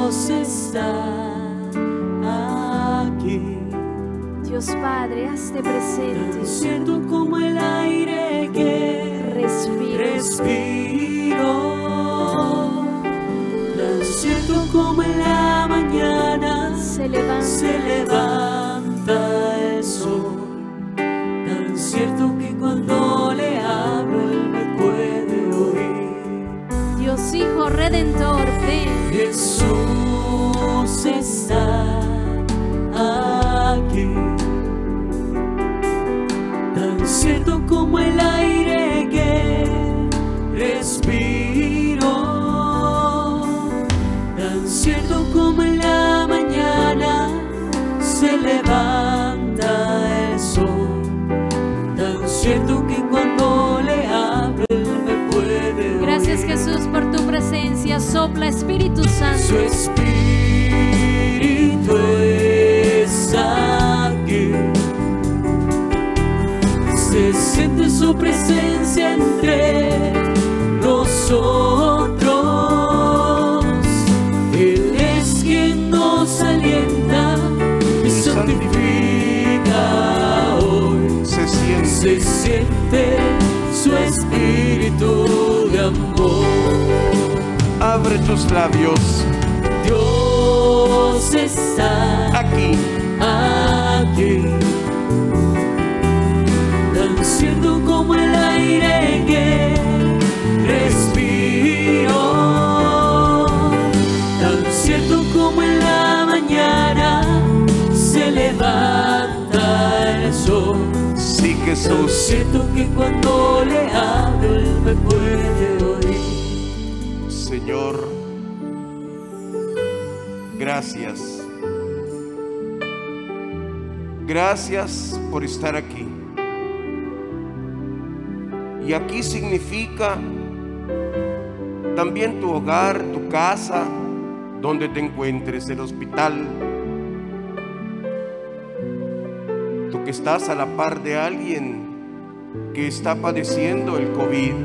Dios está aquí. Dios Padre, hazte presente. Tan cierto como el aire que respiro. Tan cierto como en la mañana Se levanta el sol. Tan cierto que cuando le hablo Él me puede oír. Dios Hijo Redentor, ven. Jesús está aquí. Tan cierto como el aire que respiro. Tan cierto como en la mañana se levanta el sol. Tan cierto que cuando le hablo Él me puede oír. Gracias, Jesús, por tu presencia. Sopla, Espíritu Santo. Su Espíritu es aquí. Se siente su presencia entre nosotros. Él es quien nos alienta y santifica hoy. Se siente. Se siente su espíritu de amor. Abre tus labios. Dios está Aquí. aquí. Tan cierto como el aire que respiro. Tan cierto como en la mañana se levanta el sol. Sí, Tan Jesús. cierto que cuando le hablo Él me puede oír. Señor, gracias. Gracias por estar aquí. Y aquí significa también tu hogar, tu casa, donde te encuentres, el hospital. Tú que estás a la par de alguien que está padeciendo el COVID.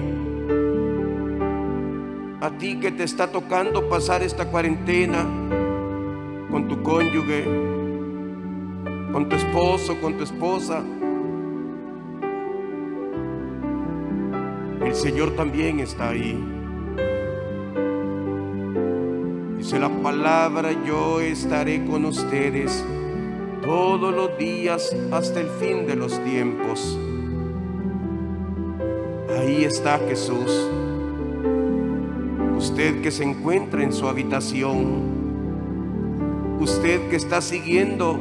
A ti que te está tocando pasar esta cuarentena con tu cónyuge, con tu esposo, con tu esposa. El Señor también está ahí. Dice la palabra: yo estaré con ustedes todos los días hasta el fin de los tiempos. Ahí está Jesús. Usted que se encuentra en su habitación, usted que está siguiendo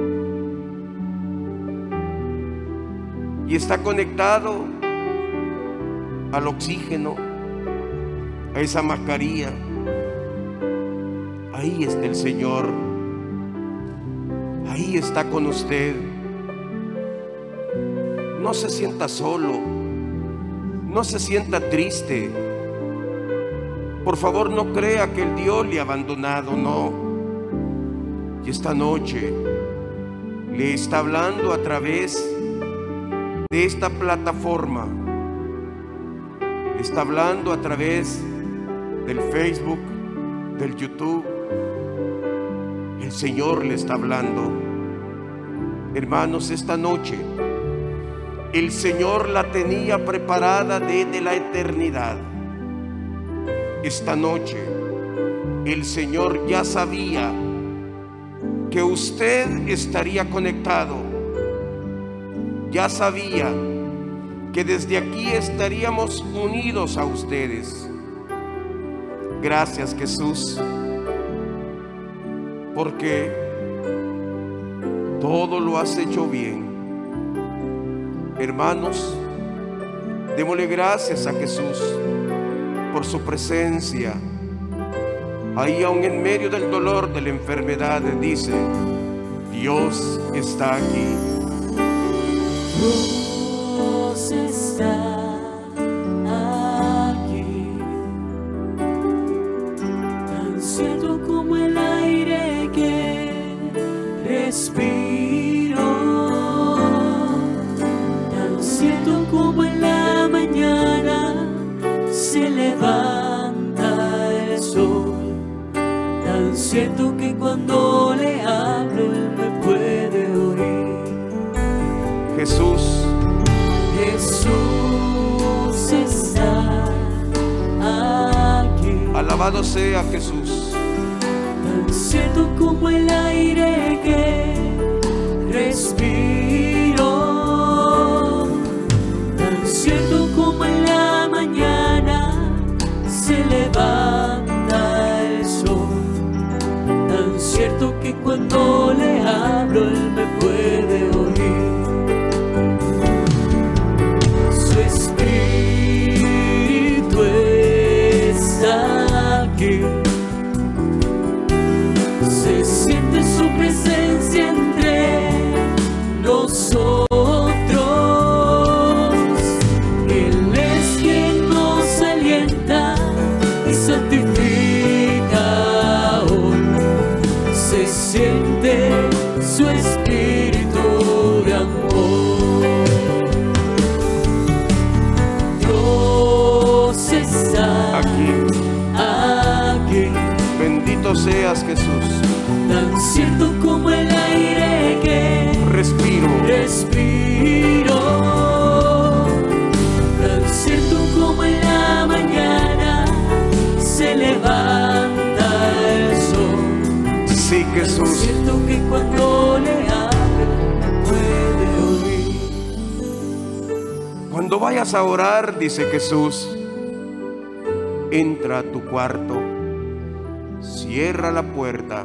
y está conectado al oxígeno, a esa mascarilla, ahí está el Señor. Ahí está con usted. No se sienta solo, no se sienta triste. Por favor, no crea que el Dios le ha abandonado, no. Y esta noche le está hablando a través de esta plataforma. Le está hablando a través del Facebook, del YouTube. El Señor le está hablando. Hermanos, esta noche el Señor la tenía preparada desde la eternidad. Esta noche el Señor ya sabía que usted estaría conectado. Ya sabía que desde aquí estaríamos unidos a ustedes. Gracias, Jesús, porque todo lo has hecho bien. Hermanos, démosle gracias a Jesús por su presencia. Ahí aún en medio del dolor, de la enfermedad, dice: Dios está aquí. Dios está aquí, tan cierto como el aire que respiro, tan cierto como en la mañana se levanta el sol, tan tan cierto que cuando le hablo Él me puede oír. Jesús, Jesús está aquí. alabado sea Jesús. Tan cierto como el aire que respiro, tan cierto como en la mañana se levanta el sol, tan cierto que cuando le hablo Él me puede oír. Su espíritu está aquí. Se siente su presencia entre nosotros. Él es quien nos alienta y santifica hoy. Se siente su espíritu de amor. Dios está Aquí, aquí. bendito seas Jesús. Tan cierto como el aire que Respiro, respiro, tan cierto como en la mañana se levanta el sol. sí Tan Jesús. cierto que cuando le hablo me puede oír. Cuando vayas a orar, dice Jesús, entra a tu cuarto, cierra la puerta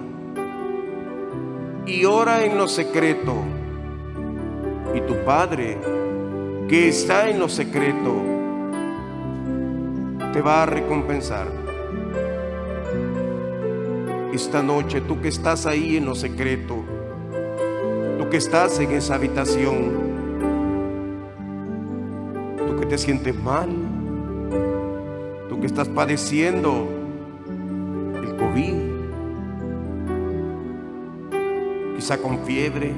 y ora en lo secreto. Y tu Padre, que está en lo secreto, te va a recompensar. Esta noche, tú que estás ahí en lo secreto, tú que estás en esa habitación, tú que te sientes mal, tú que estás padeciendo el COVID, quizá con fiebre.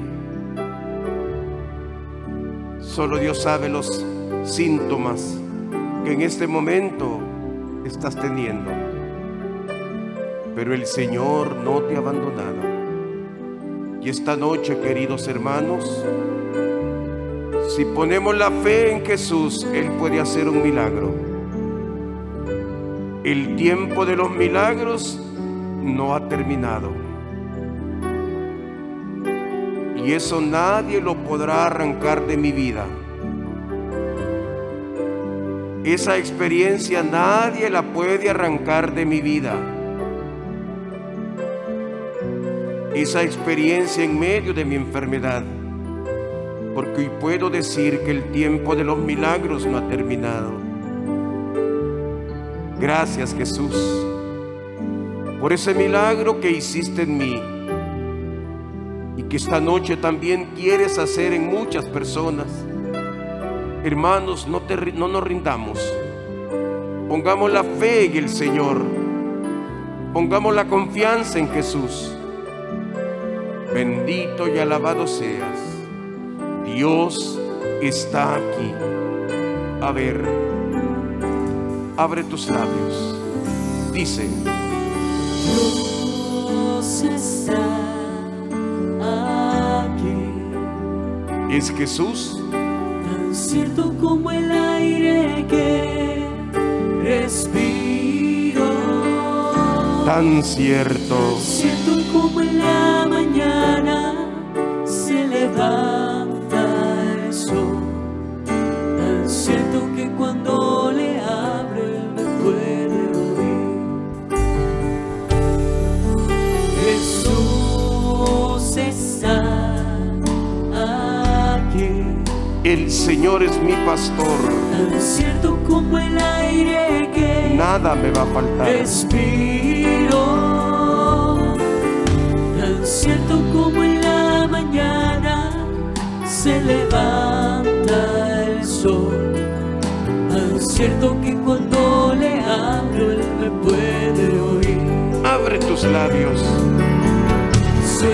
Solo Dios sabe los síntomas que en este momento estás teniendo. Pero el Señor no te ha abandonado. Y esta noche, queridos hermanos, si ponemos la fe en Jesús, Él puede hacer un milagro. El tiempo de los milagros no ha terminado. Y eso nadie lo podrá arrancar de mi vida. Esa experiencia nadie la puede arrancar de mi vida. Esa experiencia en medio de mi enfermedad. Porque hoy puedo decir que el tiempo de los milagros no ha terminado. Gracias, Jesús, por ese milagro que hiciste en mí. Y que esta noche también quieres hacer en muchas personas. Hermanos, no nos rindamos. Pongamos la fe en el Señor. Pongamos la confianza en Jesús. Bendito y alabado seas. Dios está aquí. A ver, abre tus labios. Dice: Dios está aquí. ¿Es Jesús? Tan cierto como el aire que respiro. Tan cierto. Tan cierto como en la mañana se levanta el sol. Tan cierto que cuando le hablo Él me puede oír. Jesús está aquí. El Señor es mi pastor. Tan cierto como el aire que Nada me va a faltar. respiro. Tan cierto como en la mañana se levanta el sol. Tan cierto que cuando le hablo Él me puede oír. Abre tus labios. Su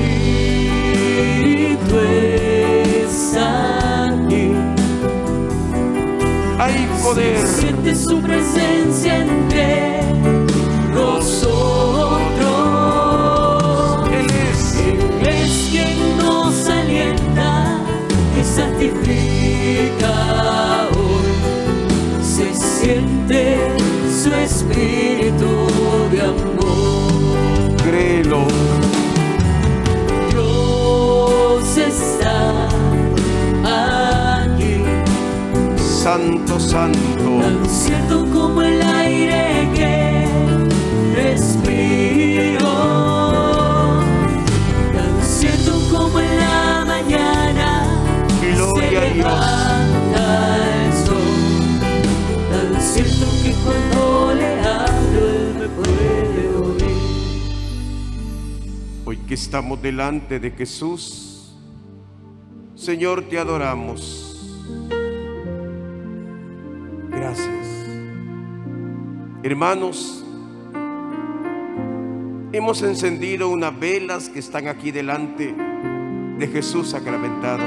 espíritu está aquí. Hay poder. Se siente su presencia entre nosotros. Dios Santo. Tan cierto como el aire que respiro, tan cierto como en la mañana Gloria a se Dios. levanta el sol, tan cierto que cuando le hablo Él me puede oír. Hoy que estamos delante de Jesús, Señor, te adoramos. Gracias. Hermanos, hemos encendido unas velas que están aquí delante de Jesús sacramentado.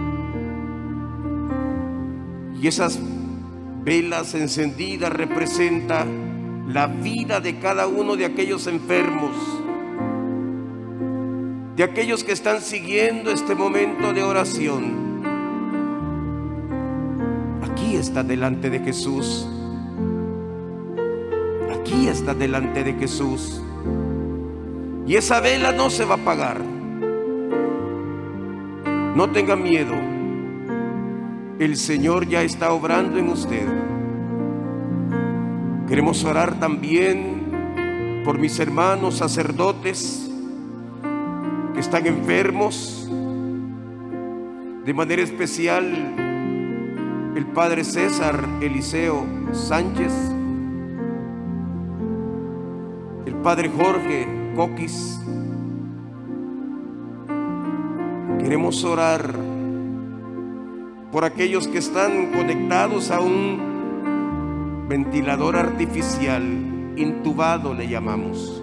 Y esas velas encendidas representan la vida de cada uno de aquellos enfermos, de aquellos que están siguiendo este momento de oración. Aquí está delante de Jesús. Aquí está delante de Jesús. Y esa vela no se va a apagar. No tenga miedo. El Señor ya está obrando en usted. Queremos orar también por mis hermanos sacerdotes que están enfermos. De manera especial el Padre César Eliseo Sánchez, el Padre Jorge Coquis. Queremos orar por aquellos que están conectados a un ventilador artificial, intubado le llamamos.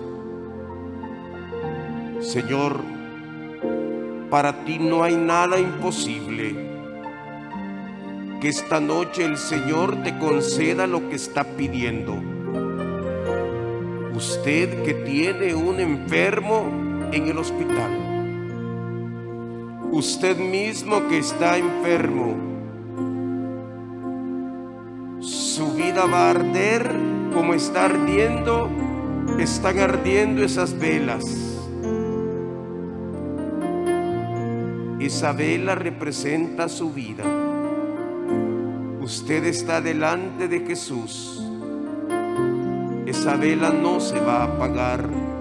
Señor, para ti no hay nada imposible. Que esta noche el Señor te conceda lo que está pidiendo. Usted que tiene un enfermo en el hospital, usted mismo que está enfermo, su vida va a arder como están ardiendo esas velas. Esa vela representa su vida. Usted está delante de Jesús. Esa vela no se va a apagar.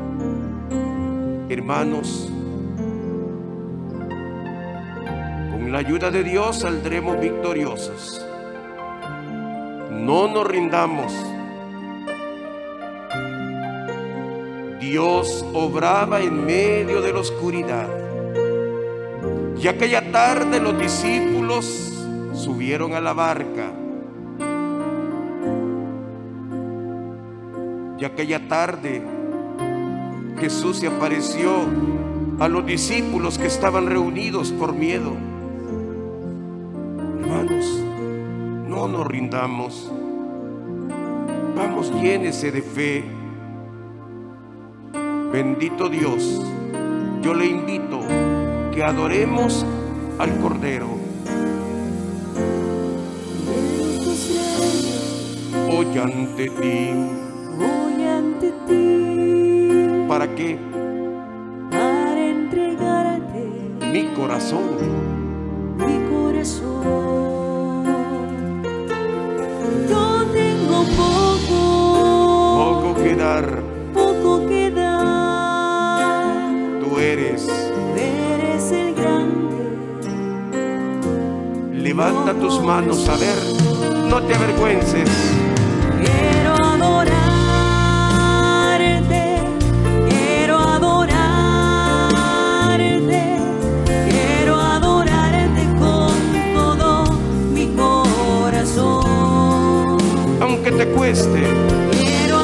Hermanos, con la ayuda de Dios saldremos victoriosos. No nos rindamos. Dios obraba en medio de la oscuridad. Y aquella tarde los discípulos subieron a la barca. Y aquella tarde Jesús se apareció a los discípulos que estaban reunidos por miedo. Hermanos, no nos rindamos. Vamos, llénese de fe. Bendito Dios. Yo le invito que adoremos al Cordero. Hoy ante ti. Voy ante ti. ¿Para qué? Para entregarte Mi corazón. mi corazón. Yo tengo Poco que dar. poco que dar. Tú eres. Eres el grande. Levanta tus manos, a ver. No te avergüences. Quiero adorarte, quiero adorarte, quiero adorarte con todo mi corazón. Aunque te cueste. Quiero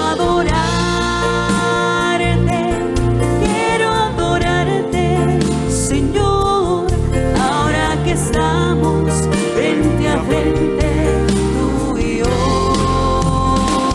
adorarte, Señor, ahora que estamos frente a frente, tú y yo.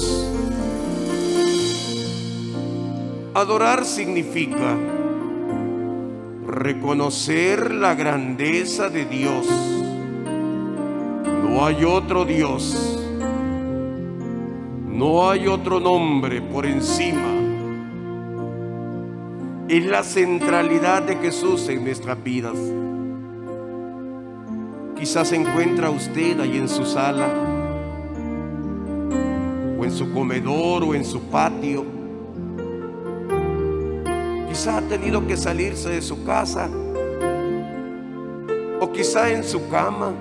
Dios. Adorar significa reconocer la grandeza de Dios. No hay otro Dios, no hay otro nombre por encima. Es la centralidad de Jesús en nuestras vidas. Quizás se encuentra usted ahí en su sala, o en su comedor, o en su patio. Quizá ha tenido que salirse de su casa, o quizá en su cama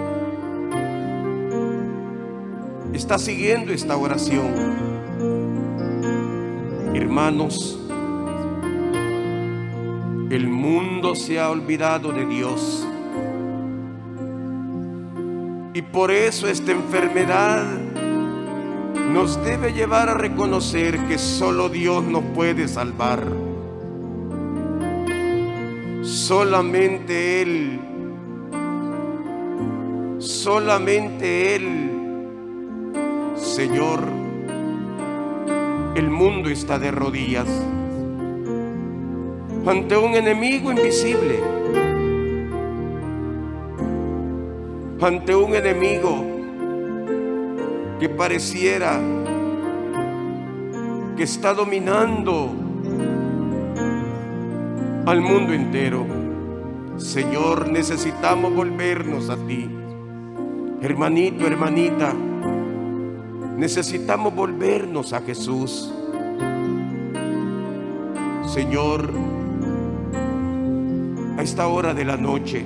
está siguiendo esta oración. Hermanos, el mundo se ha olvidado de Dios, y por eso esta enfermedad nos debe llevar a reconocer que solo Dios nos puede salvar. Solamente Él, Señor. El mundo está de rodillas ante un enemigo invisible, ante un enemigo que pareciera que está dominando al mundo entero. Señor, necesitamos volvernos a ti. Hermanito, hermanita, necesitamos volvernos a Jesús. Señor, a esta hora de la noche,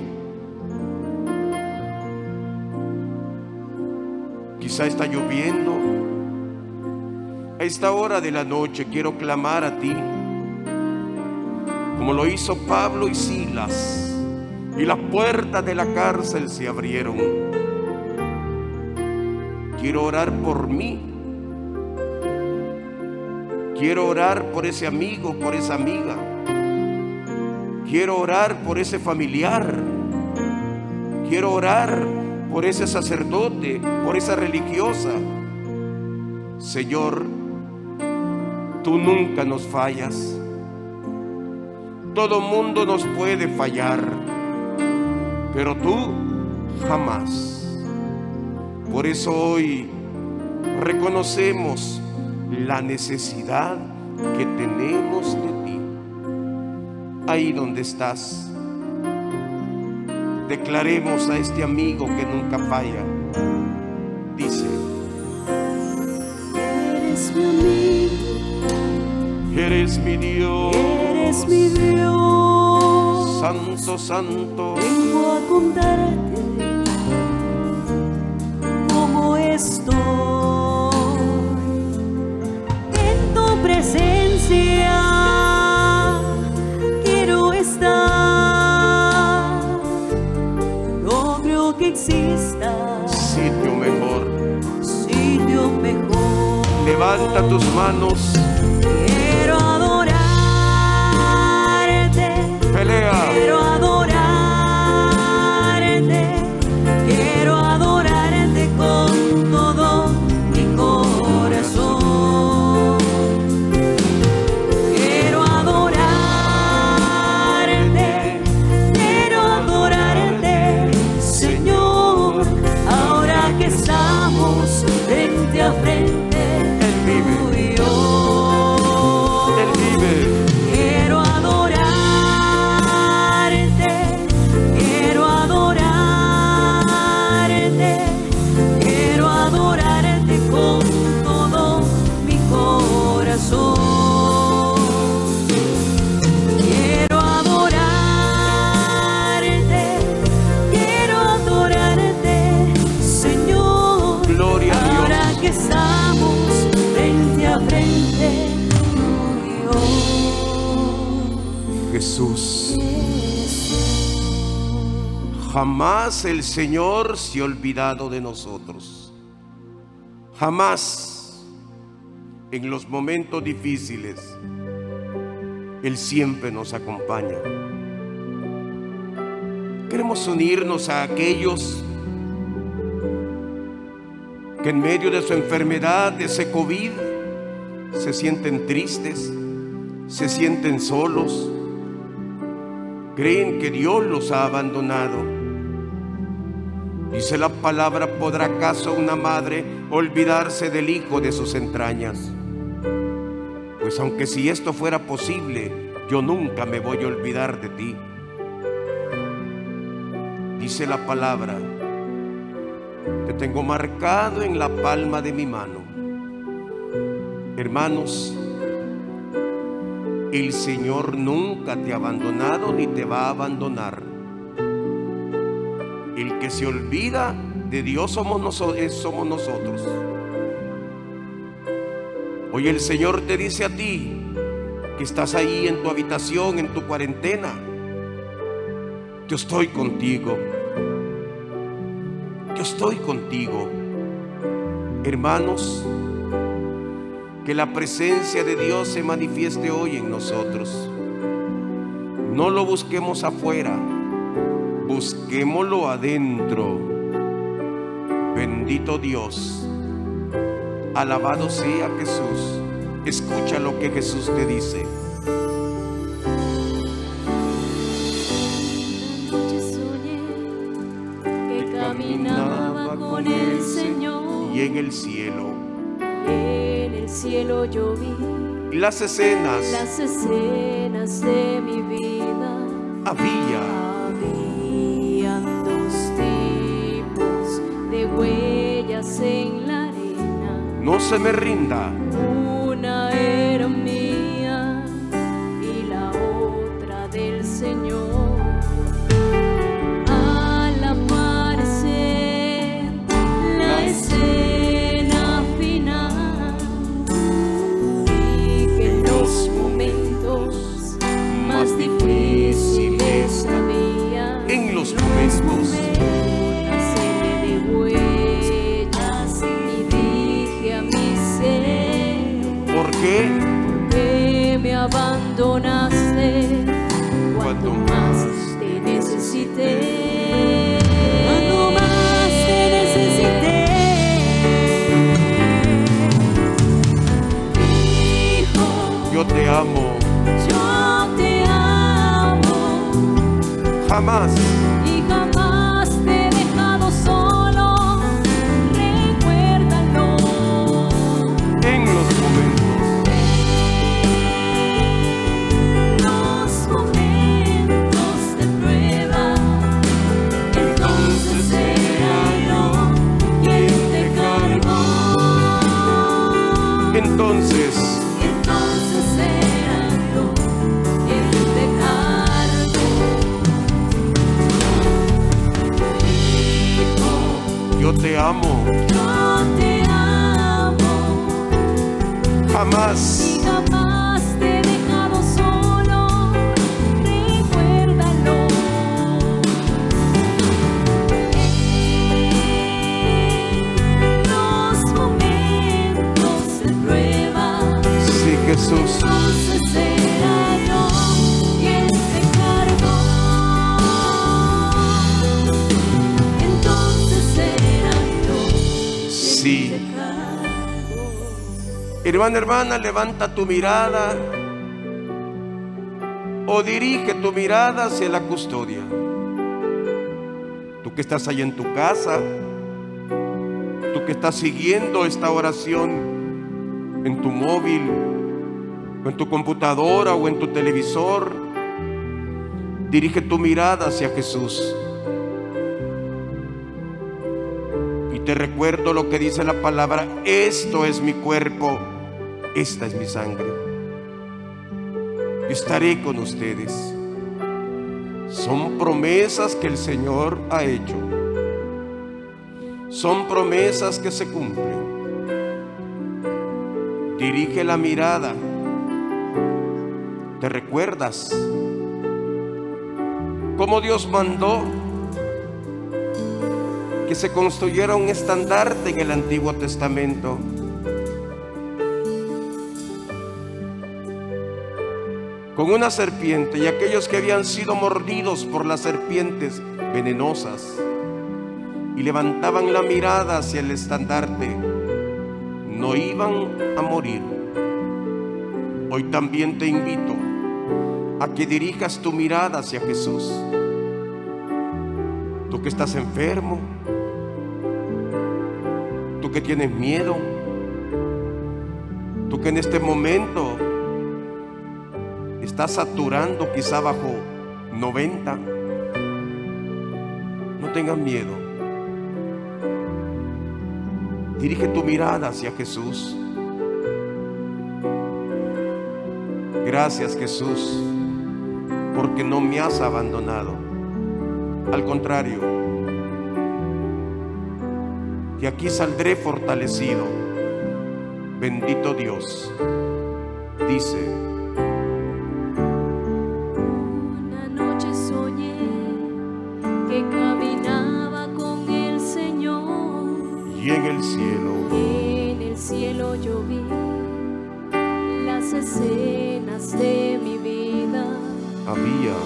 quizá está lloviendo. A esta hora de la noche quiero clamar a ti, como lo hizo Pablo y Silas, y las puertas de la cárcel se abrieron. Quiero orar por mí. Quiero orar por ese amigo, por esa amiga. Quiero orar por ese familiar. Quiero orar por ese sacerdote, por esa religiosa. Señor, tú nunca nos fallas. Todo mundo nos puede fallar, pero tú jamás. Por eso hoy reconocemos la necesidad que tenemos de ti. Ahí donde estás, declaremos a este amigo que nunca falla. Dice: Eres mi amigo, eres mi Dios, eres mi Dios. Santo, santo. Vengo a contarte cómo estoy. En tu presencia quiero estar. No creo que exista Sitio mejor. sitio mejor. Levanta tus manos. Quiero adorarte. Pelea. Quiero adorarte. Quiero adorarte con todo mi corazón. Quiero adorarte. Quiero adorarte, Señor. Ahora que estamos frente a frente, Él vive. tú y yo. Él vive. Quiero adorarte, quiero adorarte, quiero adorarte con todo mi corazón. Quiero adorarte, Señor. Gloria a Dios. Ahora que estamos frente a frente, tú y yo. Jesús. Jamás el Señor se ha olvidado de nosotros. Jamás. En los momentos difíciles, Él siempre nos acompaña. Queremos unirnos a aquellos que en medio de su enfermedad, de ese COVID, se sienten tristes, se sienten solos, creen que Dios los ha abandonado. Dice la palabra: ¿podrá acaso una madre olvidarse del hijo de sus entrañas? Pues aunque si esto fuera posible, yo nunca me voy a olvidar de ti. Dice la palabra: te tengo marcado en la palma de mi mano. Hermanos, el Señor nunca te ha abandonado ni te va a abandonar. El que se olvida de Dios somos nosotros. Hoy el Señor te dice a ti que estás ahí en tu habitación, en tu cuarentena: yo estoy contigo. Yo estoy contigo. Hermanos, que la presencia de Dios se manifieste hoy en nosotros. No lo busquemos afuera, busquémoslo adentro. Bendito Dios. Alabado sea Jesús. Escucha lo que Jesús te dice. Anoche soñé que caminaba con el Señor, Y en el cielo yo vi las escenas de mi vida. Habían dos tipos de huellas en la arena. No se me rinda. Una era mía y la otra del Señor. Al aparecer la escena final, vi que en los momentos más difíciles había, En los momentos, una serie de huellas, y dije a mi ser: ¿por qué? que me abandonaste cuando más te necesité. Cuando más te necesité. Hijo, Yo te amo. yo te amo Jamás. y jamás te he dejado solo. Recuérdalo. En los momentos, Los momentos de prueba, entonces era yo quien te cargó. entonces Entonces era yo quien te cargó. Hijo, yo te amo. yo te amo Jamás. y jamás te he dejado solo. Recuérdalo. Los momentos de prueba, Sí, Jesús. entonces era yo quien te cargó. Entonces era yo Sí. quien te cargó. Hermana, levanta tu mirada o dirige tu mirada hacia la custodia. Tú que estás ahí en tu casa, tú que estás siguiendo esta oración en tu móvil, o en tu computadora o en tu televisor, dirige tu mirada hacia Jesús. Y te recuerdo lo que dice la palabra: esto es mi cuerpo, esta es mi sangre. Yo estaré con ustedes. Son promesas que el Señor ha hecho. Son promesas que se cumplen. Dirige la mirada. ¿Te recuerdas cómo Dios mandó que se construyera un estandarte en el Antiguo Testamento? Con una serpiente, y aquellos que habían sido mordidos por las serpientes venenosas y levantaban la mirada hacia el estandarte, no iban a morir. Hoy también te invito a que dirijas tu mirada hacia Jesús. Tú que estás enfermo, tú que tienes miedo, tú que en este momento estás saturando quizá bajo 90, no tengas miedo. Dirige tu mirada hacia Jesús. Gracias, Jesús, porque no me has abandonado. Al contrario, de aquí saldré fortalecido. Bendito Dios. Dice: una noche soñé que caminaba con el Señor, y en el cielo yo vi las escenas de mi vida. habían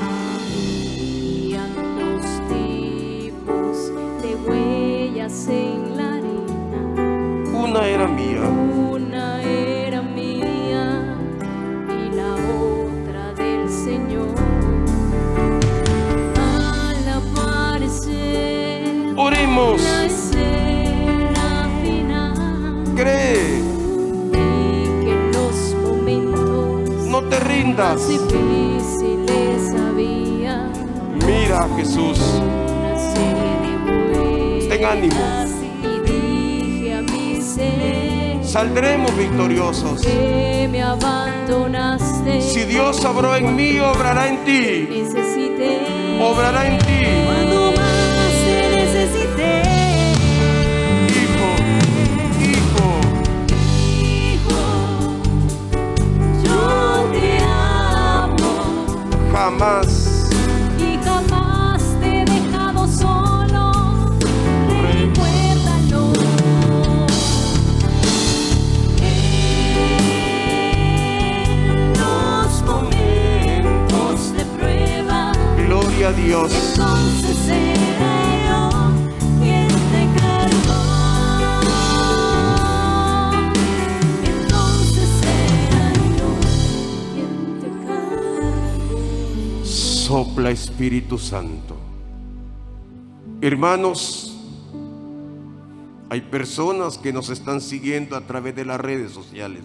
dos tipos de huellas en la arena. Una era mía Una era mía y la otra del Señor. Al aparecer oremos, la escena final, cree, y que en los momentos no te rindas. más difíciles había Mira a Jesús, una serie de ten ánimo, vueltas, y dije a mi ser saldremos victoriosos. que me abandonaste. Si Dios obró en mí, obrará en ti, Necesité obrará en ti. cuando más te necesité. Hijo, Hijo, yo te amo jamás y jamás te he dejado solo. Recuérdalo. En los momentos de prueba, gloria a Dios. entonces seré yo quien te cargó. Entonces seré yo quien te cargó. Sopla, Espíritu Santo. Hermanos, hay personas que nos están siguiendo a través de las redes sociales,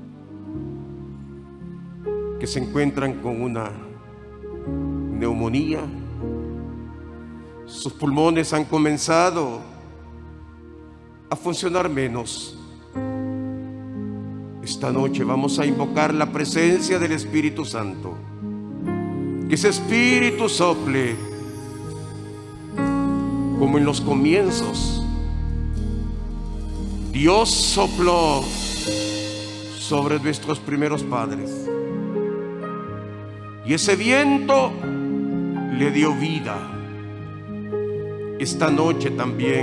que se encuentran con una neumonía. Sus pulmones han comenzado a funcionar menos. Esta noche vamos a invocar la presencia del Espíritu Santo. Que ese Espíritu sople como en los comienzos. Dios sopló sobre nuestros primeros padres, y ese viento le dio vida. Esta noche también,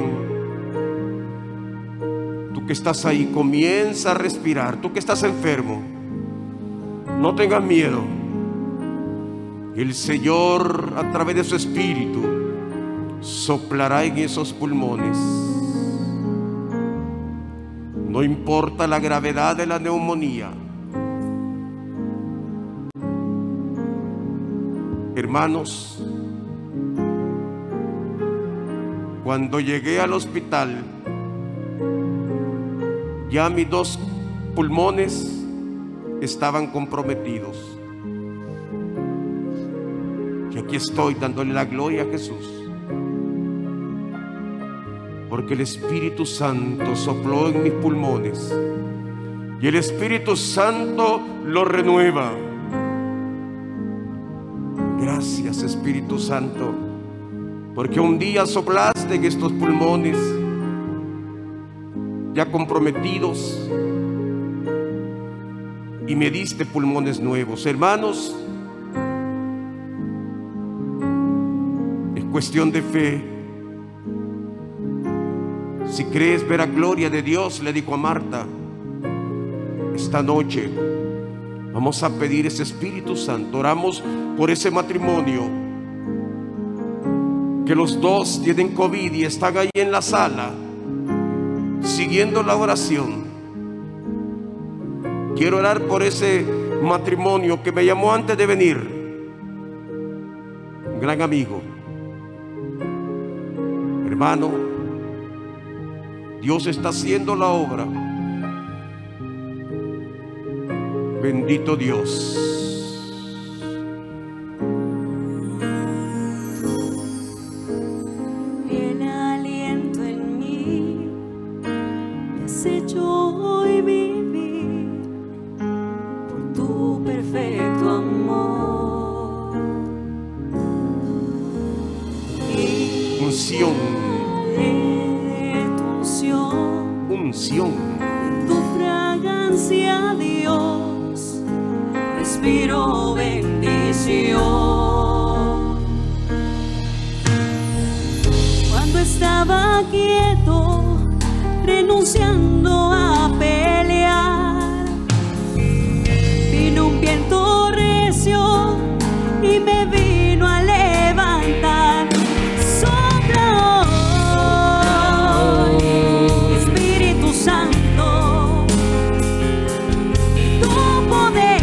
tú que estás ahí, comienza a respirar. Tú que estás enfermo, no tengas miedo. El Señor, a través de su Espíritu, soplará en esos pulmones. No importa la gravedad de la neumonía. Hermanos, cuando llegué al hospital, ya mis dos pulmones estaban comprometidos. Y aquí estoy dándole la gloria a Jesús, porque el Espíritu Santo sopló en mis pulmones y el Espíritu Santo lo renueva. Gracias, Espíritu Santo, porque un día soplaste en estos pulmones ya comprometidos y me diste pulmones nuevos. Hermanos, es cuestión de fe. Si crees ver la gloria de Dios, le dijo a Marta, esta noche vamos a pedir ese Espíritu Santo. Oramos por ese matrimonio que los dos tienen COVID y están ahí en la sala siguiendo la oración. Quiero orar por ese matrimonio que me llamó antes de venir, un gran amigo, hermano. Dios está haciendo la obra. Bendito Dios. El aliento en mí me has hecho hoy vivir por tu perfecto amor. Y Unción, tu unción, unción. tu fragancia, Dios, respiro bendición. Cuando estaba quieto, renunciando a pelear, vino un viento recio y me vino a levantar. Sopla hoy, Espíritu Santo, tu poder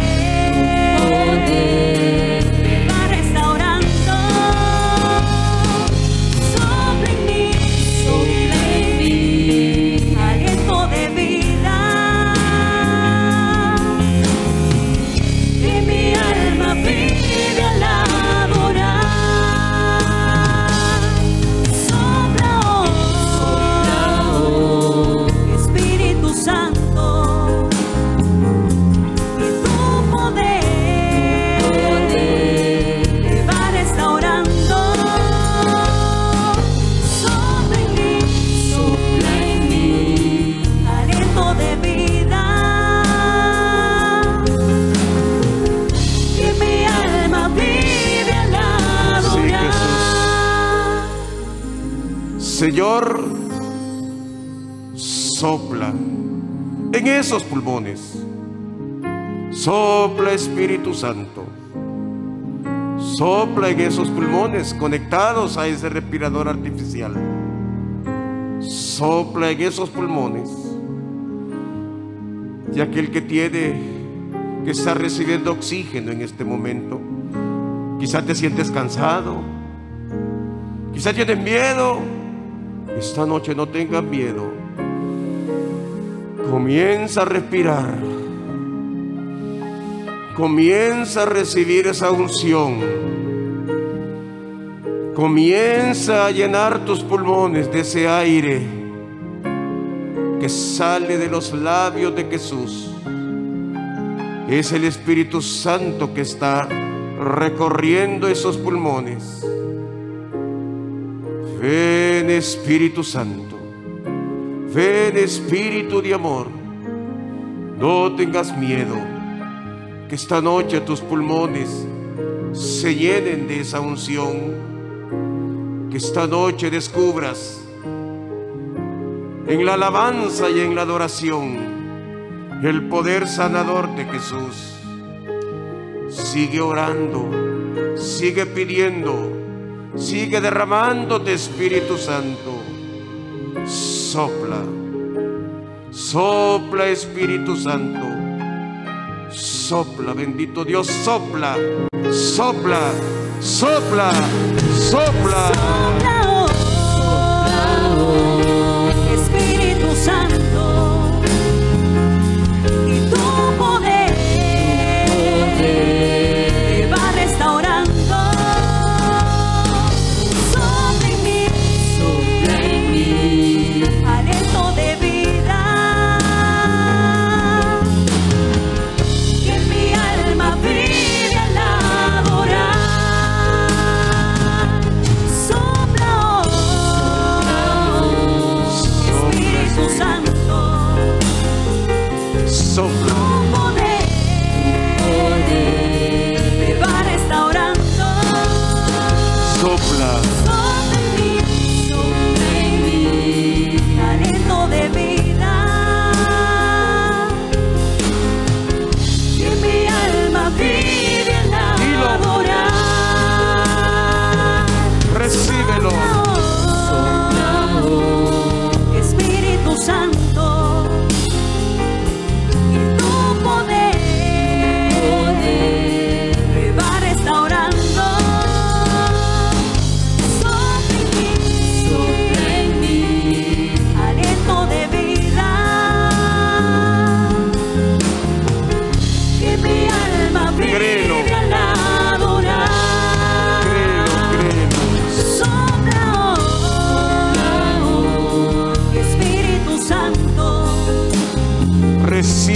me va restaurando. Sopla en mí, aliento de vida, y mi alma pide al adorar. Sopla hoy, Espíritu Santo, y tu poder me va restaurando. Sopla en mí, aliento de vida, y mi alma vive al adorar. Señor, sopla en esos pulmones. Sopla, Espíritu Santo. Sopla en esos pulmones conectados a ese respirador artificial. Sopla en esos pulmones. Y aquel que está recibiendo oxígeno en este momento, quizás te sientes cansado, quizás tienes miedo. Esta noche no tengas miedo. Comienza a respirar. Comienza a recibir esa unción. Comienza a llenar tus pulmones de ese aire que sale de los labios de Jesús. Es el Espíritu Santo que está recorriendo esos pulmones. Ven, Espíritu Santo. Ven, Espíritu de amor. No tengas miedo. Que esta noche tus pulmones se llenen de esa unción. Que esta noche descubras en la alabanza y en la adoración el poder sanador de Jesús. Sigue orando, sigue pidiendo, sigue derramándote, Espíritu Santo. Sopla, sopla, Espíritu Santo. Sopla, bendito Dios, sopla, sopla, sopla, sopla. Espíritu Santo, y tu poder me va restaurando. Sopla en mí, aliento de vida, que mi alma pide al adorar. Sopla Espíritu Santo, Sopla. tu poder me va restaurando. Sopla. Sopla en mí, aliento de vida, que mi alma pide al Dilo. adorar. Recíbelo.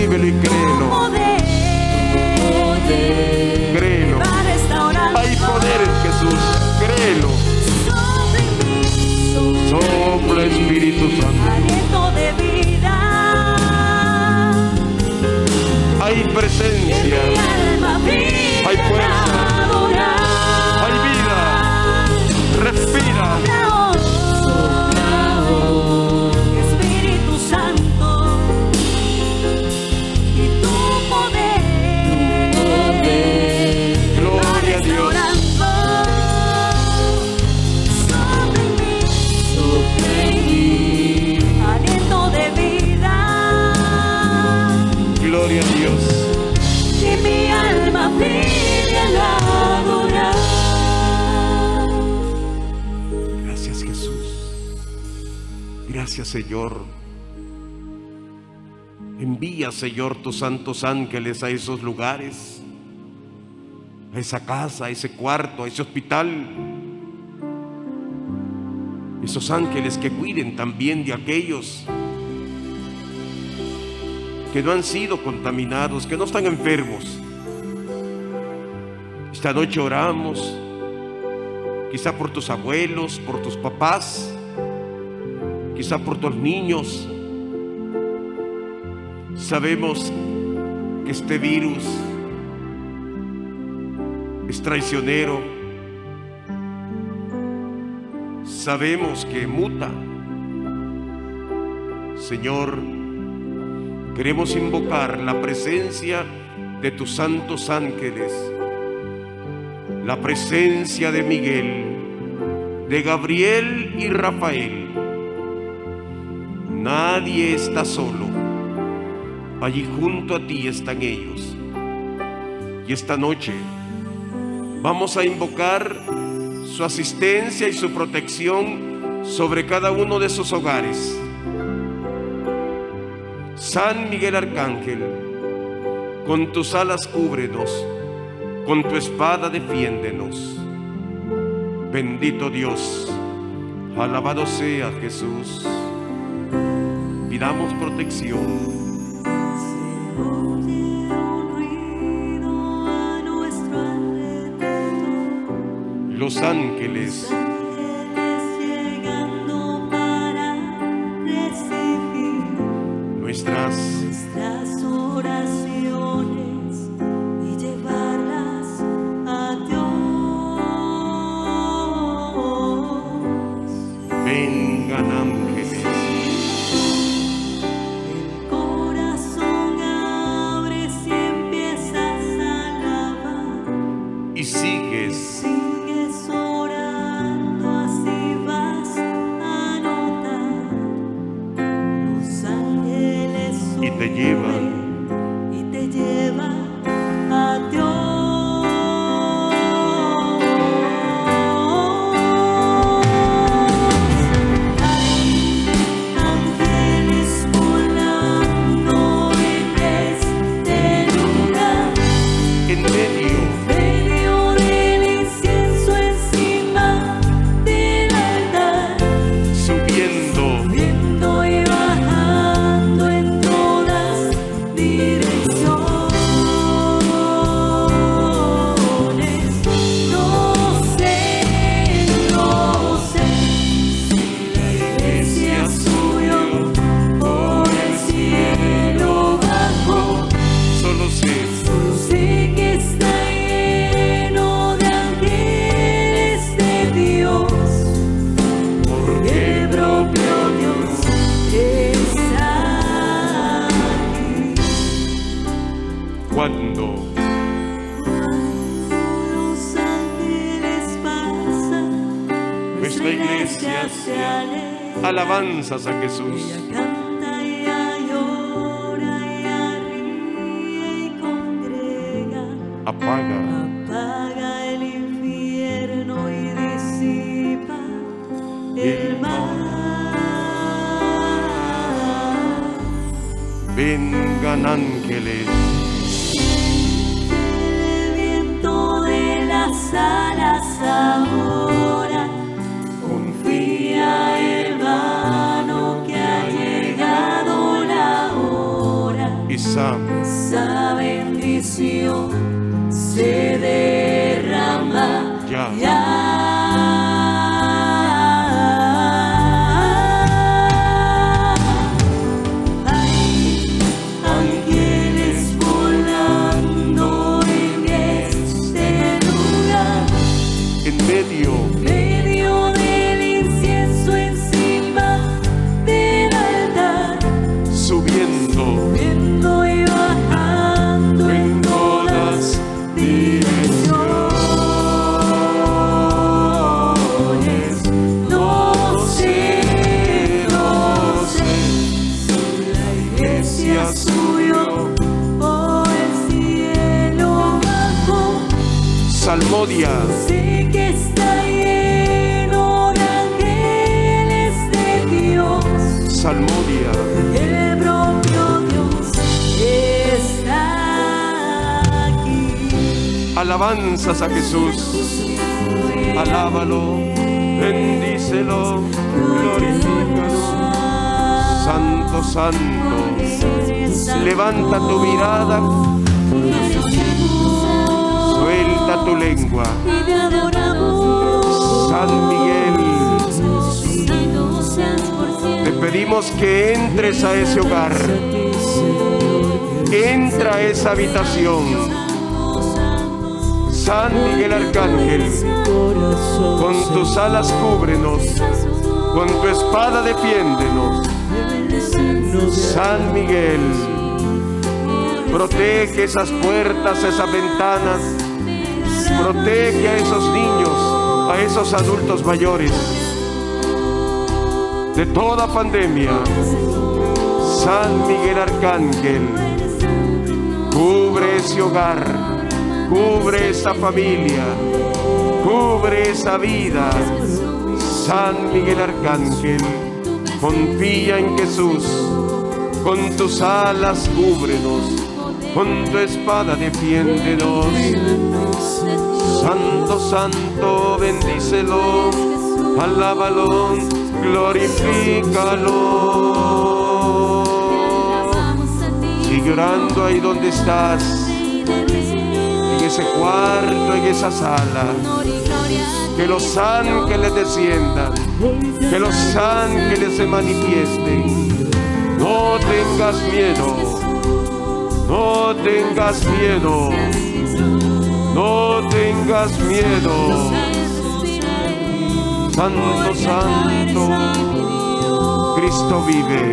recíbelo y créelo. Créelo. Hay poder en Jesús, créelo. Sopla, Espíritu Santo. Aliento de vida. Hay presencia, hay fuerza, hay vida. Respira. Espíritu Santo, y tu poder. Gloria a Dios. Sobre mí, aliento de vida. Gloria a Dios. Y mi alma pide al adorar. Gracias, Jesús. Gracias, Señor. Envía, Señor, tus santos ángeles a esos lugares, a esa casa, a ese cuarto, a ese hospital. Esos ángeles que cuiden también de aquellos que no han sido contaminados, que no están enfermos. Esta noche oramos, quizá por tus abuelos, por tus papás, quizá por tus niños. Sabemos que este virus es traicionero. Sabemos que muta. Señor, queremos invocar la presencia de tus santos ángeles, la presencia de Miguel, de Gabriel y Rafael. Nadie está solo. Allí junto a ti están ellos. Y esta noche vamos a invocar su asistencia y su protección sobre cada uno de sus hogares. San Miguel Arcángel, con tus alas cúbrenos, con tu espada defiéndenos. Bendito Dios, alabado sea Jesús. Pidamos protección. Los ángeles llegando para recibir nuestras oraciones y llevarlas a Dios. vengan ángeles. El corazón abres y empiezas a alabar. Y sigues Sigues orando, así vas a notar. Los ángeles y te llevan a Dios. Hay ángeles volando en este lugar, en medio medio del incienso encima del altar, subiendo subiendo y bajando en todas direcciones. No sé si la iglesia subió por el cielo bajo. solo sé Solo sé que está lleno de ángeles de Dios, porque el propio Dios está aquí. cuando Los ángeles pasan, nuestra iglesia se alegra. alabanzas a Jesús. Ella canta, ella llora, ella ríe y congrega. Apaga Apaga el infierno y disipa el mal. vengan ángeles. El viento de las alas ahora confía, hermano, que ha llegado la hora. Y esa bendición se derrama ya. Medio del incienso encima del altar, subiendo y bajando en todas direcciones. No sé si la iglesia subió o el cielo bajó. Salmodia. Sé que está lleno de ángeles de Dios. Salmodia. El propio Dios está aquí. Alabanzas a Jesús. Alábalo, bendícelo, glorifícalo. Santo, santo. Levanta tu mirada. Suelta tu lengua. San Miguel, te pedimos que entres a ese hogar. Entra a esa habitación. San Miguel Arcángel, con tus alas cúbrenos, con tu espada defiéndenos. San Miguel, protege esas puertas, esas ventanas. Protege a esos niños, a esos adultos mayores de toda pandemia. San Miguel Arcángel, cubre ese hogar, cubre esa familia, cubre esa vida. San Miguel Arcángel, confía en Jesús, con tus alas cúbrenos, con tu espada defiéndenos. Santo, santo, bendícelo, alábalo, glorifícalo. Sigue orando ahí donde estás, en ese cuarto, en esa sala. Que los ángeles desciendan, que los ángeles se manifiesten. No tengas miedo, no tengas miedo. No tengas miedo. Santo, santo, Cristo vive.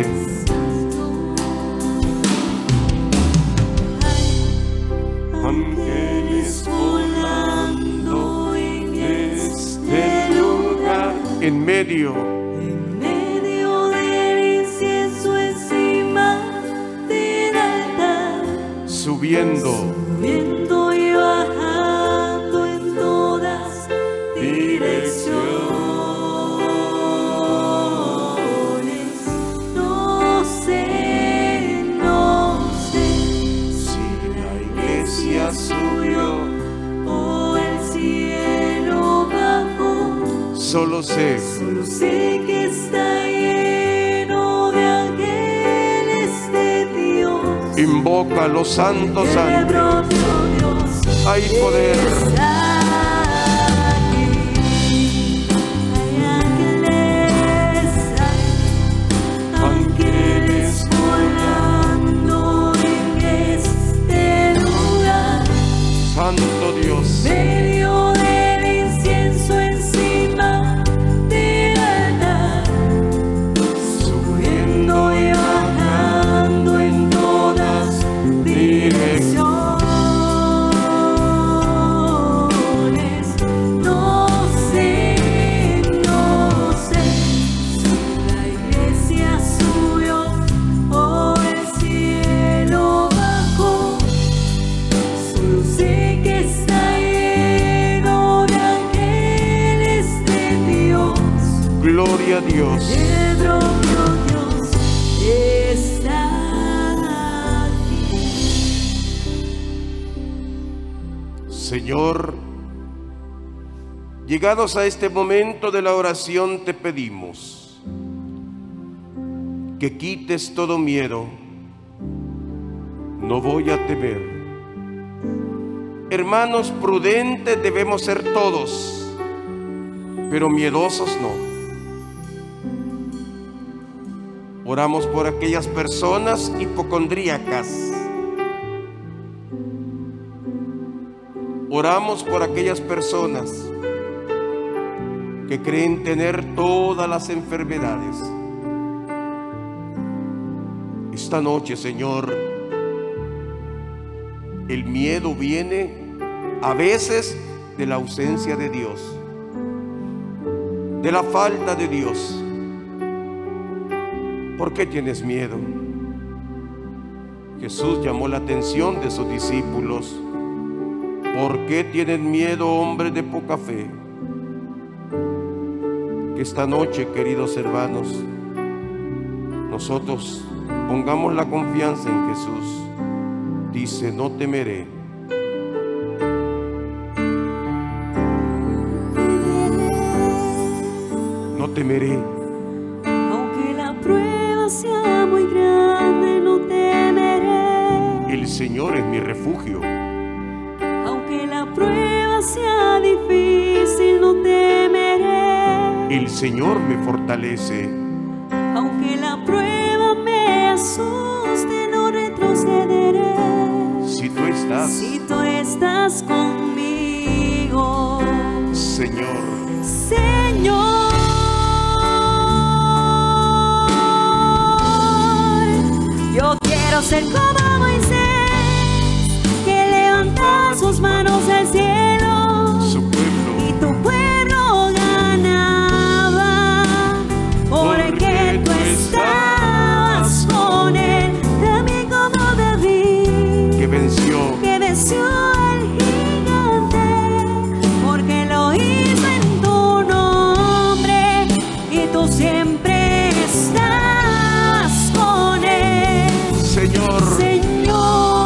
Ángeles volando en este lugar. En medio del incienso encima del altar, subiendo y bajando en todas direcciones. No sé si la iglesia subió o el cielo bajó. Solo sé que está lleno de ángeles de Dios. Invoca a los santos ángeles. Hay poder. Ángeles volando en este lugar. Santo Dios. Medio del incienso encima del altar, subiendo y bajando en todas direcciones. Gloria a Dios. El propio Dios está aquí. Señor, llegados a este momento de la oración, te pedimos que quites todo miedo. no voy a temer. Hermanos, prudentes debemos ser todos, pero miedosos no. Oramos por aquellas personas hipocondríacas. Oramos por aquellas personas que creen tener todas las enfermedades. Esta noche, Señor, el miedo viene a veces de la ausencia de Dios, de la falta de Dios. ¿Por qué tienes miedo? Jesús llamó la atención de sus discípulos. ¿Por qué tienen miedo, hombres de poca fe? Que esta noche, queridos hermanos, nosotros pongamos la confianza en Jesús. Dice, no temeré. No temeré. Aunque la prueba sea muy grande, no temeré. El Señor es mi refugio. Aunque la prueba sea difícil, no temeré. El Señor me fortalece. Aunque la prueba me asuste, no retrocederé. Si tú estás conmigo, Señor. Señor, yo quiero ser como Moisés, que levanta sus manos al cielo, Su pueblo. y tu pueblo ganaba, porque tú estabas con él. También como David, Que venció. que venció al gigante, porque lo hizo en tu nombre, y tú siempre estás con él. Señor, Señor,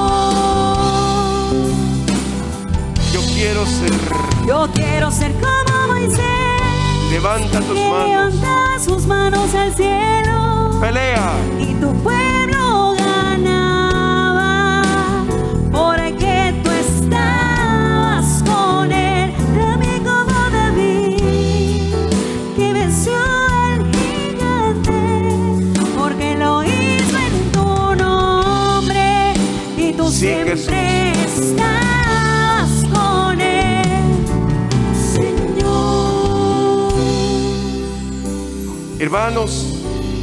yo quiero ser. como Moisés, Levanta tus que manos. levanta sus manos al cielo, Pelea. y tu pueblo ganaba, porque tú estabas con él. También como David, que venció al gigante, porque lo hizo en tu nombre, y tú Sí, siempre estás con él, Señor. Hermanos,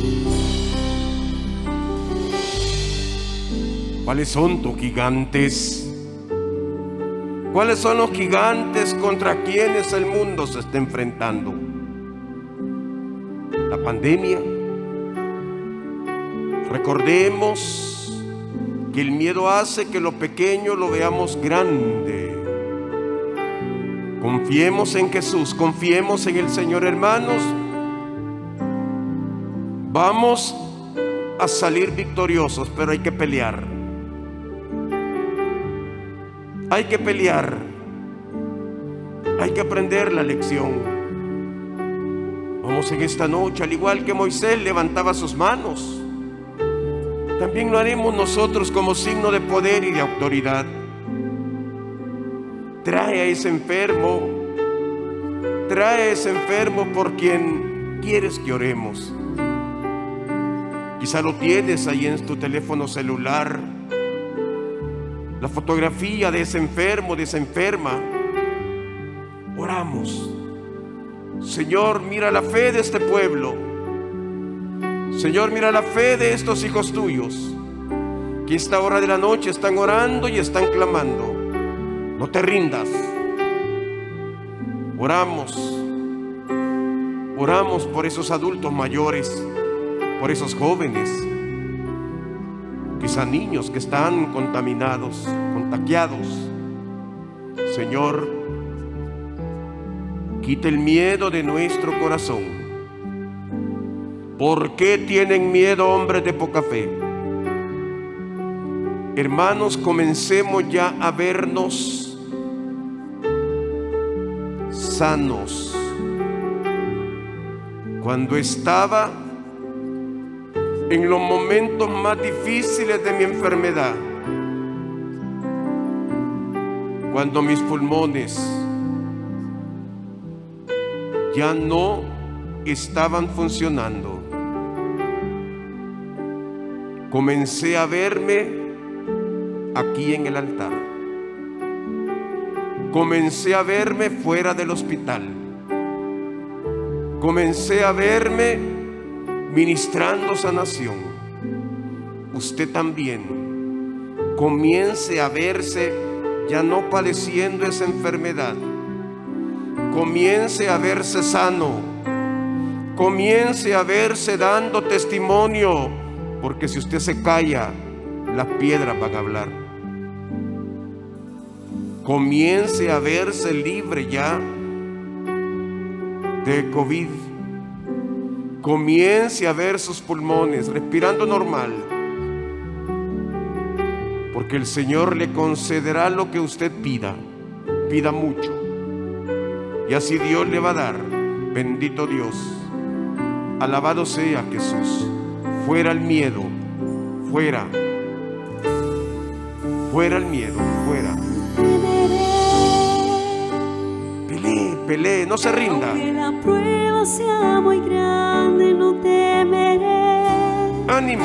¿cuáles son tus gigantes? ¿Cuáles son los gigantes contra quienes el mundo se está enfrentando? La pandemia. Recordemos que el miedo hace que lo pequeño lo veamos grande. Confiemos en Jesús, confiemos en el Señor, hermanos. Vamos a salir victoriosos, pero hay que pelear. Hay que pelear. Hay que aprender la lección. Vamos en esta noche, al igual que Moisés levantaba sus manos, también lo haremos nosotros como signo de poder y de autoridad. Trae a ese enfermo, trae a ese enfermo por quien quieres que oremos. Quizá lo tienes ahí en tu teléfono celular, la fotografía de ese enfermo, de esa enferma. Oramos. Señor, mira la fe de este pueblo. Señor, mira la fe de estos hijos tuyos, que a esta hora de la noche están orando y están clamando. No te rindas. Oramos. Oramos por esos adultos mayores, por esos jóvenes, quizá niños que están contaminados, contagiados. Señor, quita el miedo de nuestro corazón. ¿Por qué tienen miedo, hombres de poca fe? Hermanos, comencemos ya a vernos sanos. Cuando estaba en los momentos más difíciles de mi enfermedad, cuando mis pulmones ya no estaban funcionando, comencé a verme aquí en el altar. Comencé a verme fuera del hospital. Comencé a verme ministrando sanación. Usted también comience a verse ya no padeciendo esa enfermedad. Comience a verse sano. Comience a verse dando testimonio, porque si usted se calla, las piedras van a hablar. Comience a verse libre ya de COVID. Comience a ver sus pulmones respirando normal, porque el Señor le concederá lo que usted pida. Pida mucho, y así Dios le va a dar. Bendito Dios. Alabado sea Jesús. Fuera el miedo. Fuera. Fuera el miedo. Fuera. Pelee, pelee, no se rinda. Aunque la prueba sea muy grande, no temeré. Ánimo.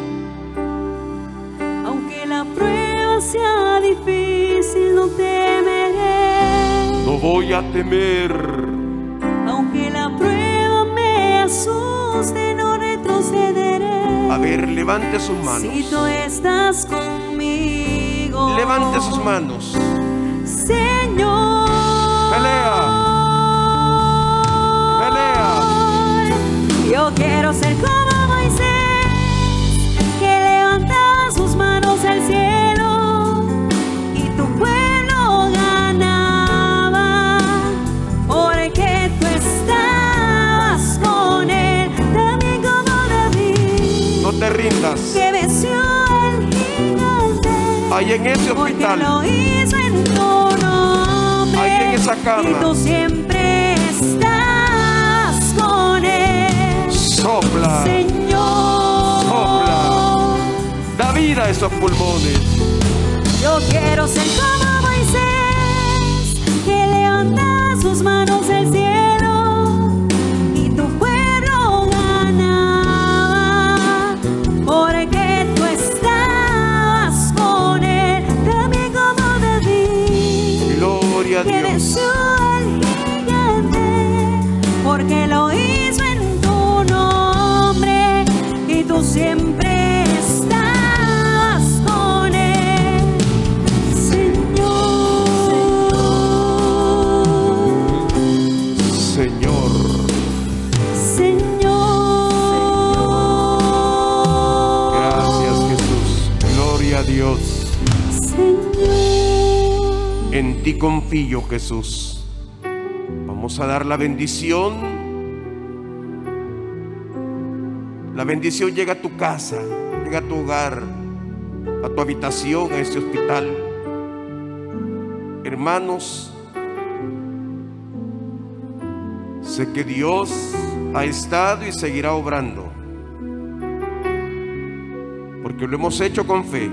Aunque la prueba sea difícil, no temeré. No voy a temer. Aunque la prueba me asuste, no retrocederé. A ver, levante sus manos. Si tú estás conmigo, Levante sus manos. Señor. Pelea. Pelea. Yo quiero ser como Moisés, que levantaba sus manos al cielo y tu pueblo ganaba, porque tú estabas con él, también como David. No te rindas. Que venció al gigante. Ahí en ese Porque hospital. lo hizo en tu nombre. Ahí en esa cama. Y tú siempre estás con él. Sopla. Señor. Sopla. Da vida a esos pulmones. Yo quiero ser como Moisés, que levanta sus manos al cielo y tu pueblo ganaba, porque tú estabas con él, también como David. Gloria a Que Dios. venció al gigante, porque lo hizo en tu nombre y tú siempre estás con él, Señor. Señor. Gracias, Jesús. Gloria a Dios. Señor. En ti confío, Jesús. Vamos a dar la bendición. La bendición llega a tu casa, llega a tu hogar, a tu habitación, a este hospital. Hermanos, sé que Dios ha estado y seguirá obrando, porque lo hemos hecho con fe.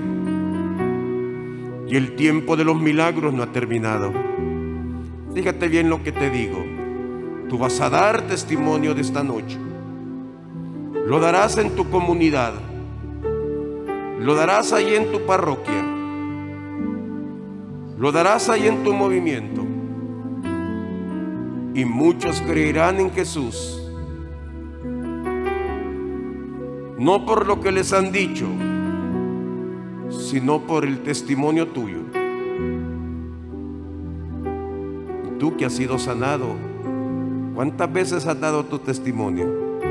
Y el tiempo de los milagros no ha terminado. Fíjate bien lo que te digo. Tú vas a dar testimonio de esta noche. Lo darás en tu comunidad. Lo darás ahí en tu parroquia. Lo darás ahí en tu movimiento. Y muchos creerán en Jesús. No por lo que les han dicho, sino por el testimonio tuyo. Tú que has sido sanado, ¿cuántas veces has dado tu testimonio?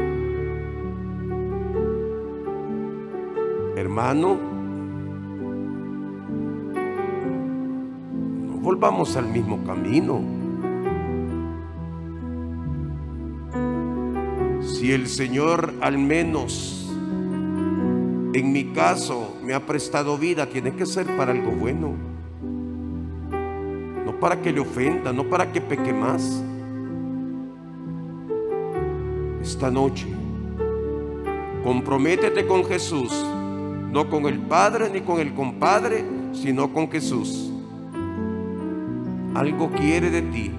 Hermano, no volvamos al mismo camino. Si el Señor al menos en mi caso me ha prestado vida, tiene que ser para algo bueno, no para que le ofenda, no para que peque más. Esta noche comprométete con Jesús, no con el padre ni con el compadre, sino con Jesús. algo quiere de ti.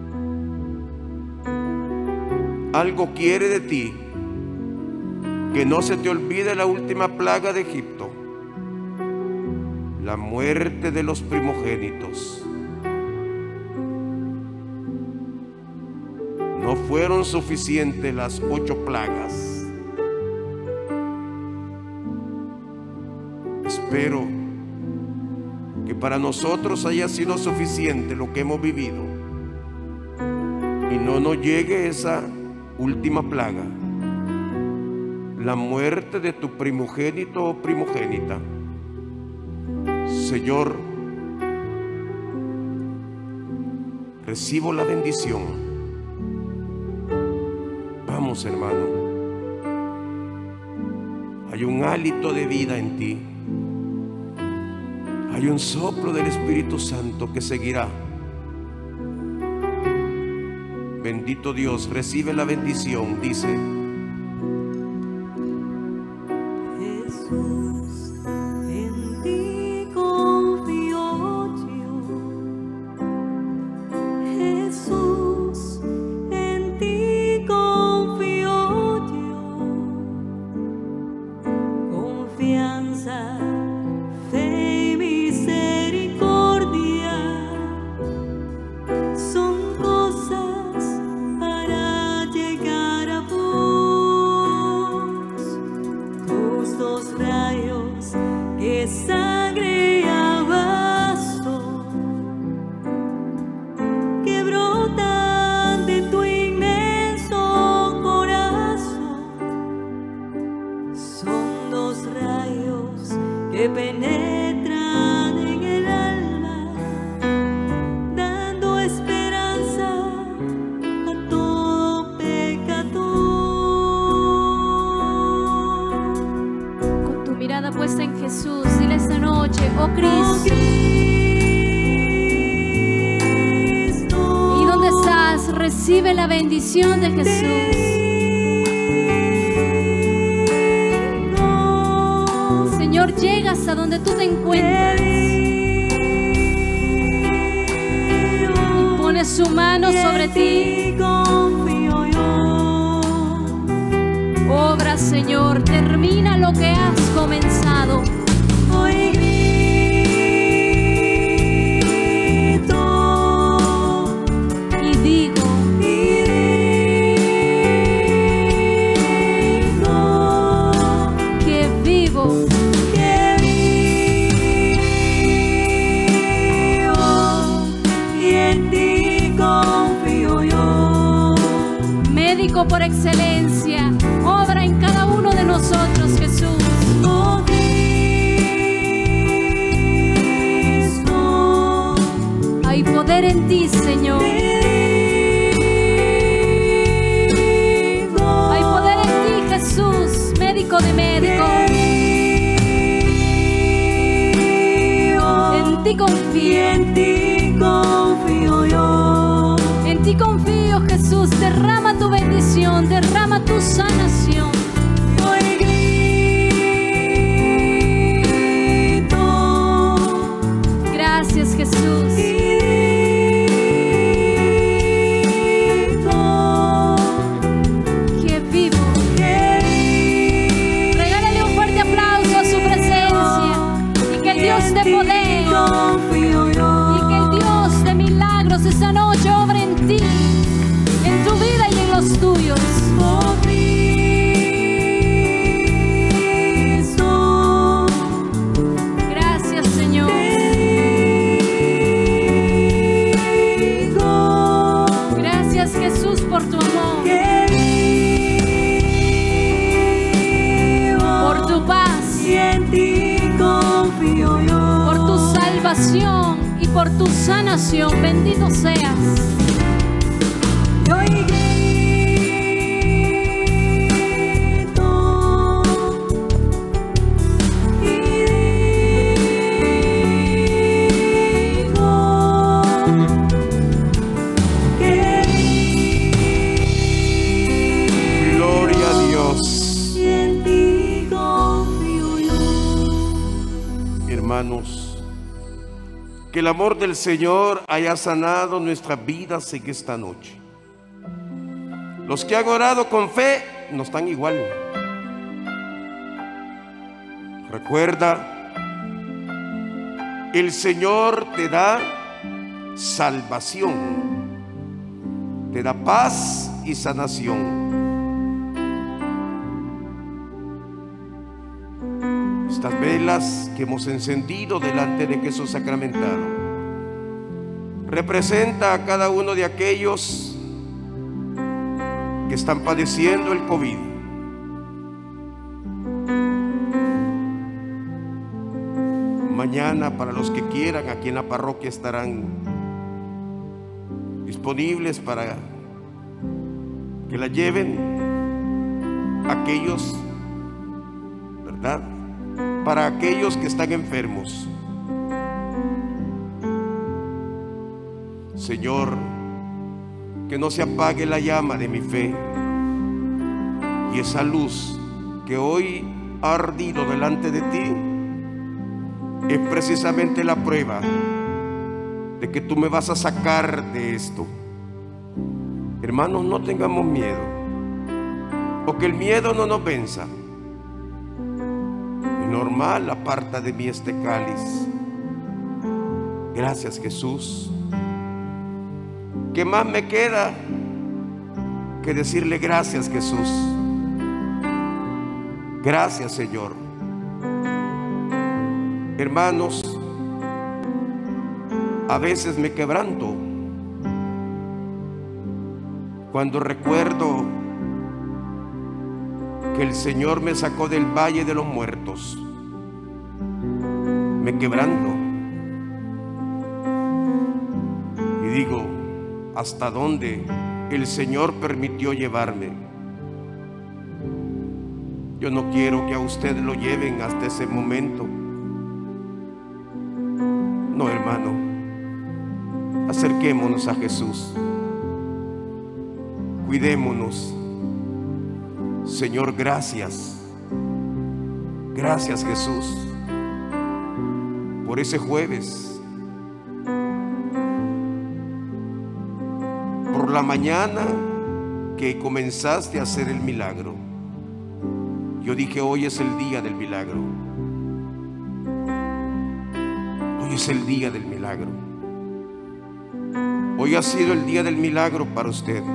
Algo quiere de ti. Que no se te olvide la última plaga de Egipto, la muerte de los primogénitos. No fueron suficientes las 8 plagas. Espero que para nosotros haya sido suficiente lo que hemos vivido y no nos llegue esa última plaga, la muerte de tu primogénito o primogénita. Señor, recibo la bendición. Vamos, hermano. Hay un hálito de vida en ti. Hay un soplo del Espíritu Santo que seguirá. Bendito Dios, recibe la bendición, dice. Que penetran en el alma, dando esperanza a todo pecador. Con tu mirada puesta en Jesús, dile esta noche: oh Cristo. ¿Y dónde estás? Recibe la bendición de Jesús. Señor, llega hasta donde tú te encuentras y pone su mano sobre ti. Obra, Señor, termina lo que has comenzado. Hoy grito Y digo que vivo. Médico por excelencia, obra en cada uno de nosotros, Jesús. Oh Cristo, Hay poder en ti, Señor. Hay poder en ti, Jesús, médico de médicos. En ti confío. En ti confío yo. En ti confío, Jesús. Derrama tu bendición, derrama tu sanación. Hoy grito. Gracias, Jesús. Que vivo. Regálale un fuerte aplauso a su presencia. Y que el Dios de poder, Confío yo. y que el Dios de milagros esta noche obra en ti, en tu vida y en los tuyos. Oh Cristo, Gracias, Señor. Gracias, Jesús, por tu amor, por tu paz, y en ti confío yo. por tu salvación y por tu sanación. Bendito seas. Hoy grito y digo que Gloria a Dios. y en ti confío yo. Hermanos, Que el amor del Señor haya sanado nuestras vidas en esta noche. Los que han orado con fe no están igual. Recuerda, el Señor te da salvación, te da paz y sanación. Estas velas que hemos encendido delante de Jesús sacramentado representa a cada uno de aquellos que están padeciendo el COVID. Mañana, para los que quieran, aquí en la parroquia estarán disponibles para que la lleven aquellos, ¿verdad? Para aquellos que están enfermos. Señor, que no se apague la llama de mi fe, y esa luz que hoy ha ardido delante de ti es precisamente la prueba de que tú me vas a sacar de esto. Hermanos, no tengamos miedo, o que el miedo no nos venza. Normal, aparta de mí este cáliz. Gracias, Jesús. ¿Qué más me queda que decirle gracias, Jesús? Gracias, Señor. Hermanos, a veces me quebranto cuando recuerdo que el Señor me sacó del valle de los muertos. Me quebranto y digo, ¿hasta dónde el Señor permitió llevarme? Yo no quiero que a usted lo lleven hasta ese momento. No, hermano, acerquémonos a Jesús, cuidémonos. Señor, gracias. Gracias, Jesús, por ese jueves, por la mañana que comenzaste a hacer el milagro. Yo dije, hoy es el día del milagro. Hoy es el día del milagro. Hoy ha sido el día del milagro para usted.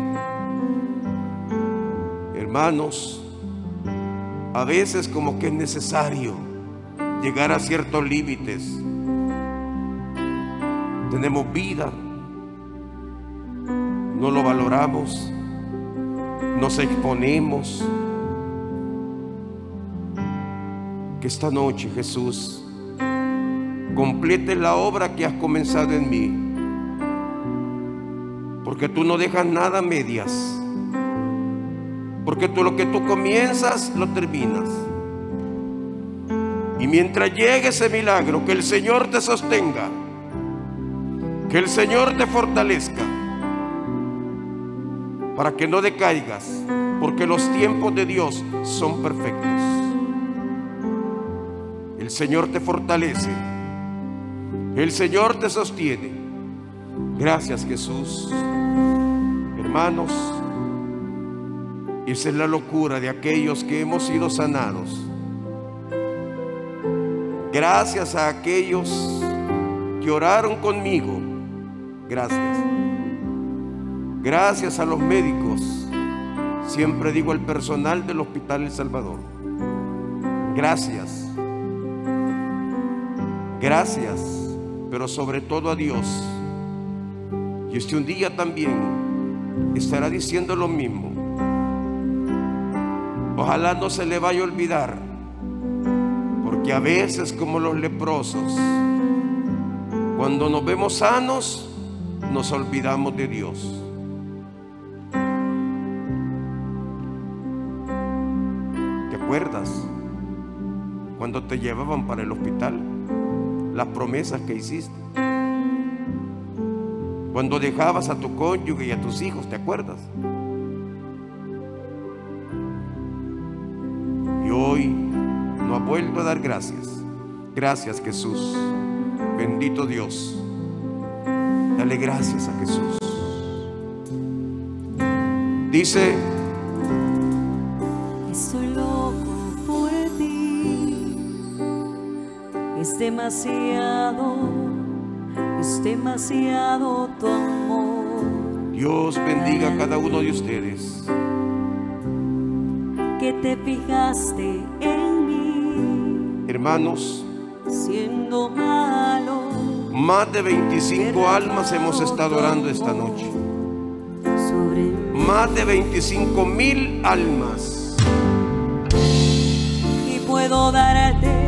Hermanos, a veces como que es necesario llegar a ciertos límites. Tenemos vida, no lo valoramos, nos exponemos. Que esta noche, Jesús, complete la obra que has comenzado en mí, porque tú no dejas nada a medias. Porque tú lo que tú comienzas, lo terminas. Y mientras llegue ese milagro, que el Señor te sostenga, que el Señor te fortalezca, para que no decaigas, porque los tiempos de Dios son perfectos. El Señor te fortalece, el Señor te sostiene. Gracias, Jesús. Hermanos, esa es la locura de aquellos que hemos sido sanados. Gracias a aquellos que oraron conmigo. Gracias. Gracias a los médicos. Siempre digo al personal del Hospital El Salvador. Gracias. Gracias. Pero sobre todo a Dios. Y un día también estará diciendo lo mismo. Ojalá no se le vaya a olvidar, porque a veces, como los leprosos, cuando nos vemos sanos, nos olvidamos de Dios. ¿Te acuerdas cuando te llevaban para el hospital? Las promesas que hiciste. Cuando dejabas a tu cónyuge y a tus hijos, ¿te acuerdas? Y hoy no ha vuelto a dar gracias. Gracias, Jesús. Bendito Dios. Dale gracias a Jesús. Dice: estoy loco por ti. Es demasiado tu amor. Dios bendiga a cada uno de ustedes. Que te fijaste en mí, Hermanos, siendo malo. más de 25 almas hemos estado orando esta noche. Sobre mí. Más de 25,000 almas. Y puedo darte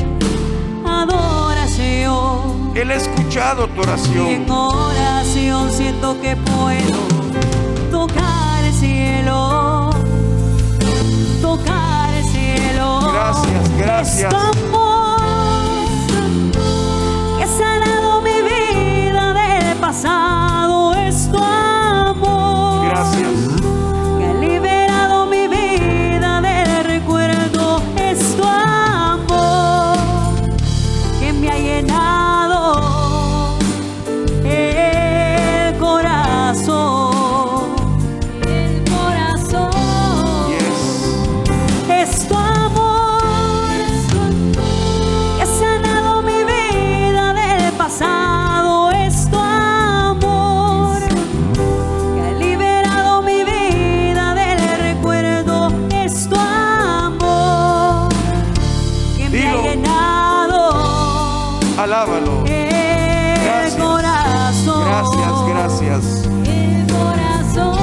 adoración. Él ha escuchado tu Y oración. en oración siento que puedo tocar el cielo. Tocar el cielo. Gracias, gracias. Es tu amor que ha sanado mi vida del pasado. Es tu amor. Gracias. Que ha liberado mi vida del recuerdo. Es tu amor que me ha llenado el corazón. El corazón. Yes. Es tu amor que ha sanado mi vida del pasado. Es tu amor que ha liberado mi vida del recuerdo. Es tu amor que me ha Dilo. llenado Alábalo. el Gracias. corazón. Gracias, gracias. El corazón.